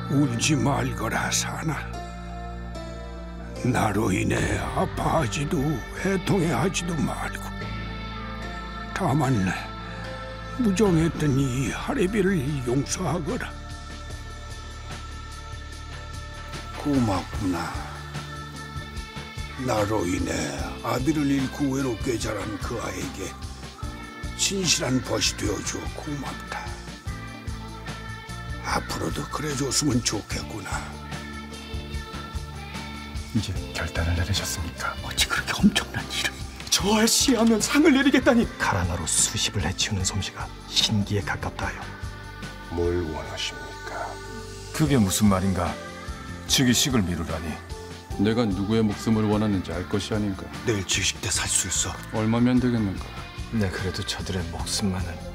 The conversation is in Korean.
울지 말거라 사나. 나로 인해 아파하지도 애통해하지도 말고 다만 무정했던 이 할애비를 용서하거라. 고맙구나. 나로 인해 아들을 잃고 외롭게 자란 그 아이에게 진실한 벗이 되어줘 고맙다. 앞으로도 그래줬으면 좋겠구나. 이제 결단을 내리셨습니까? 어찌 그렇게 엄청난 일을. 저할 시하면 상을 내리겠다니. 가라나로 수십을 해치우는 솜씨가 신기에 가깝다 하여. 뭘 원하십니까? 그게 무슨 말인가? 즉위식을 미루라니. 내가 누구의 목숨을 원하는지 알 것이 아닌가. 내일 즉식 때 살 수 있어. 얼마면 되겠는가? 네, 그래도 저들의 목숨만은